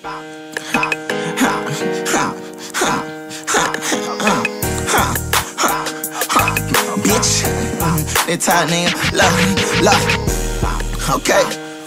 Bitch, they tight nigga, love, okay.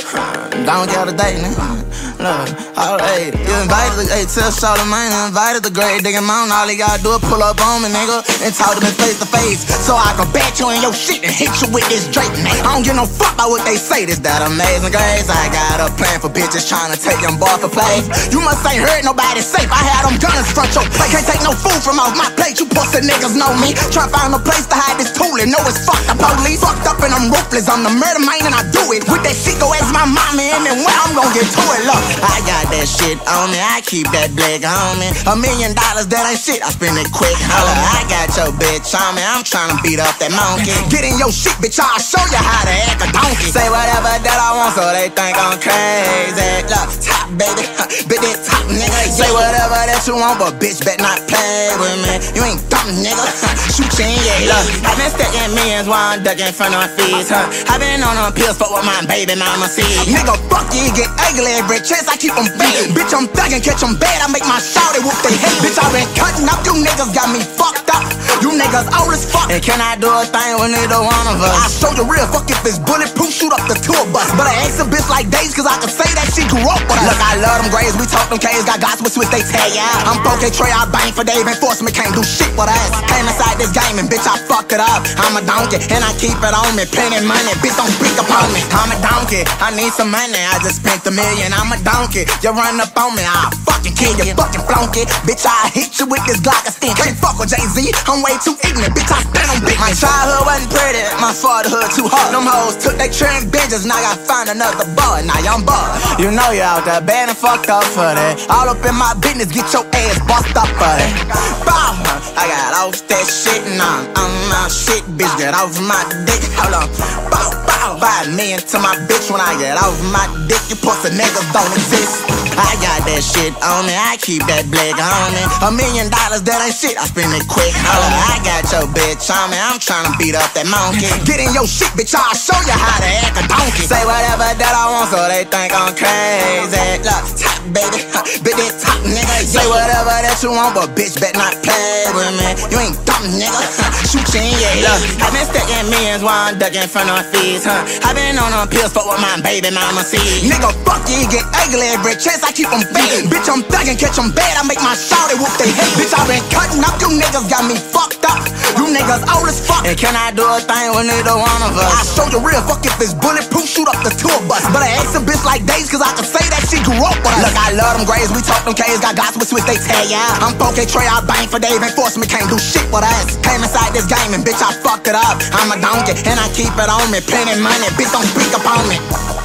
Don't get a date, nigga. Look, alright, you invited, tell Charlamagne I invited the great digging mountain. All he gotta do is pull up on me, nigga, and talk to me face to face, so I can bat you in your shit and hit you with this Drake, nigga. I don't give no fuck about what they say. This that amazing grace. I got a plan for bitches trying to take them boy for play. You must ain't heard nobody safe. I had them guns front your plate. Can't take no food from off my plate. You pussy niggas know me. Try to find a place to hide this tool and know it's fucked up. Police fucked up and I'm ruthless. I'm the murder man and I do it with that shit. Go ask my mama and then when I'm gon' get to it. Look, I got that shit on me. I keep that black on me. $1 million, that ain't shit. I spend it quick. Holla, I got your bitch on me. I'm tryna beat up that monkey. Get in your shit, bitch. I'll show you how to act a donkey. Say whatever that I want, so they think I'm crazy. Look, top baby, bitch, that top nigga. Say whatever that you want, but bitch, bet not play with me. You ain't dumb nigga. Shoot you in your look. I been stacking millions while I'm ducking front of my feet. I been on them pills, fuck what my baby mama see. Nigga, fuck you, get ugly every chance I keep them big. Bitch, I'm thuggin', catch them bad, I make my shawty whoop they head. Bitch, I been cutting up, you niggas got me fucked up. You niggas old as fuck. And can I do a thing with neither one of us? I show you real, fuck if it's bulletproof, shoot up the tour bus. But I ask a bitch like Days, cause I can say that she grew up with us. Look, I love them grades, we talk them K's, got gospel switch, they tell ya. I'm 4K Trey, I bang for Dave, enforcement can't do shit with us. Came inside this game and bitch, I fucked it up. I'm a donkey, and I keep it on me, plenty money, bitch don't speak upon me. I'm a donkey, I need some money, I just spent $1 million. I'm a donkey, you run up on me, I'll fucking kill you, fucking flunky. Bitch, I hit you with this Glock of stink. Can't fuck with Jay-Z, I'm way too ignorant, bitch, I stand on business. My childhood wasn't pretty, my fatherhood too hard. Them hoes took they trend benches, now I gotta find another boy. Now I'm bored. You know you out there bad and fucked up for that. All up in my business, get your ass bust up for that. Bow, I got off that shit, now I'm my shit, bitch, get off my dick. Hold on, bow, bow. Buy $1 million to my bitch when I get off my dick. You pussy niggas don't exist. I got that shit on me, I keep that black on me. $1 million, that ain't shit, I spend it quick. Holla, I got your bitch on me, I'm tryna beat up that monkey. Get in your shit, bitch, I'll show you how to act a donkey. Say whatever that I want, so they think I'm crazy. Look, top baby, bitch, that top nigga. Say whatever that you want, but bitch, bet not play with me. You ain't dumb nigga, shoot you in your look. I been stacking millions while I'm ducking front of my feet. I been on them pills, fuck what my baby mama see. Nigga, fuck you, get ugly every chance I keep them big. Bitch, I'm thuggin', catch them bad, I make my shawty whoop they head. Bitch, I been cutting up, you niggas got me fucked up. You niggas old as fuck. And can I do a thing with neither one of us? I show you real, fuck if it's bulletproof, shoot up the tour bus. But I ask a bitch like Days, cause I can say that she grew up with us. Look, I love them grades, we talk them K's, got gospel switch, they tell ya. I'm 4K Trey, I bang for Dave, enforcement can't do shit with us. Came inside this game and bitch, I fucked it up. I'm a donkey, and I keep it on me, plenty money, bitch don't speak upon me.